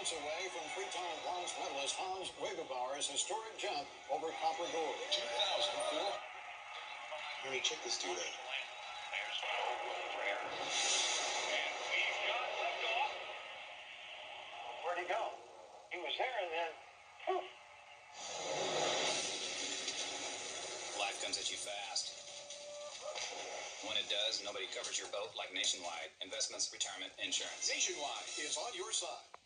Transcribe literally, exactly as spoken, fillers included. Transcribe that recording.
minutes away from three-time bronze medalist Hans Weggebauer's historic jump over copper gold. two thousand four. Honey, check this dude out. Where'd he go? He was there and then, poof. Life comes at you fast. When it does, nobody covers your boat like Nationwide Investments Retirement Insurance. Nationwide is on your side.